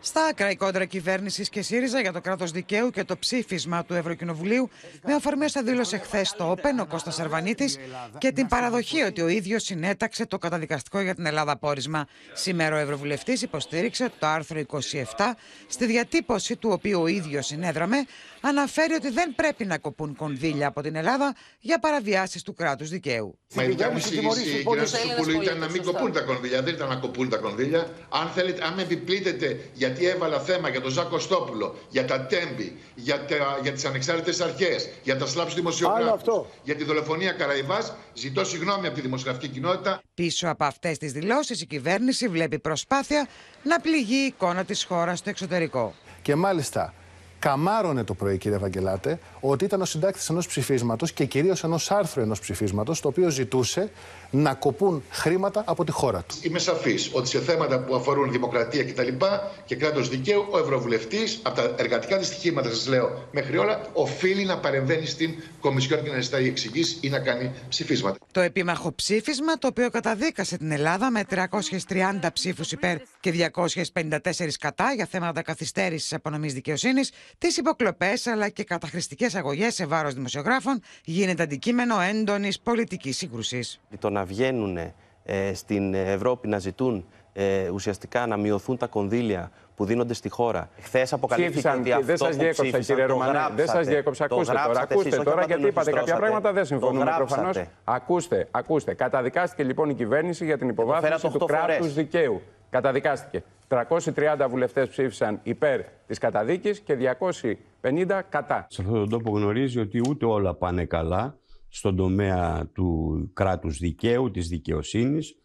Στα άκρα η κόντρα κυβέρνησης και ΣΥΡΙΖΑ για το κράτος δικαίου και το ψήφισμα του Ευρωκοινοβουλίου, με αφορμή όσα δήλωσε χθες στο ΟΠΕΝ ο Κώστας Αρβανίτης και την παραδοχή ότι ο ίδιος συνέταξε το καταδικαστικό για την Ελλάδα πόρισμα. Σήμερα ο Ευρωβουλευτής υποστήριξε το άρθρο 27, στη διατύπωση του οποίου ο ίδιος συνέδραμε, αναφέρει ότι δεν πρέπει να κοπούν κονδύλια από την Ελλάδα για παραβιάσεις του κράτους δικαίου. Μα η δικιά μου εισήγηση, κυρία Σουσοπούλου, ήταν να μην κοπούν τα κονδύλια. Δεν ήταν να κοπούν τα κονδύλια. Αν με επιπλήτετε γιατί έβαλα θέμα για τον Ζακ Κωστόπουλο, για τα Τέμπη, για τις ανεξάρτητες αρχές, για τα σλάψη δημοσιογράφους, για τη δολοφονία Καραϊβάς, ζητώ συγγνώμη από τη δημοσιογραφική κοινότητα. Πίσω από αυτές τις δηλώσεις, η κυβέρνηση βλέπει προσπάθεια να πληγεί η εικόνα της χώρας στο εξωτερικό. Και μάλιστα καμάρωνε το πρωί, κύριε Βαγγελάτε, ότι ήταν ο συντάκτης ενός ψηφίσματος και κυρίως ενός άρθρου ενός ψηφίσματος, το οποίο ζητούσε να κοπούν χρήματα από τη χώρα του. Είμαι σαφής ότι σε θέματα που αφορούν δημοκρατία κτλ. Και κράτος δικαίου, ο Ευρωβουλευτής, από τα εργατικά δυστυχήματα, σας λέω, μέχρι όλα, οφείλει να παρεμβαίνει στην Κομισιόν και να ζητάει εξηγήσεις ή να κάνει ψηφίσματα. Το επίμαχο ψήφισμα, το οποίο καταδίκασε την Ελλάδα με 330 ψήφους υπέρ και 254 κατά για θέματα καθυστέρησης απονομής δικαιοσύνης, τις υποκλοπές αλλά και καταχρηστικές αγωγές σε βάρος δημοσιογράφων, γίνεται αντικείμενο έντονης πολιτικής σύγκρουσης. Το να βγαίνουν στην Ευρώπη να ζητούν ουσιαστικά να μειωθούν τα κονδύλια που δίνονται στη χώρα. Χθες αποκαλύφθηκε ότι αυτό δεν σας διέκοψα, κύριε Ρωμανέ. Δεν σας διέκοψα. Ακούστε τώρα, γιατί είπατε κάποια πράγματα, δεν συμφωνούμε προφανώς. Ακούστε. Καταδικάστηκε λοιπόν η κυβέρνηση για την υποβάθμιση του κράτους δικαίου. Καταδικάστηκε. 330 βουλευτές ψήφισαν υπέρ της καταδίκης και 250 κατά. Σε αυτόν τον τόπο γνωρίζει ότι ούτε όλα πάνε καλά στον τομέα του κράτους δικαίου, της δικαιοσύνης.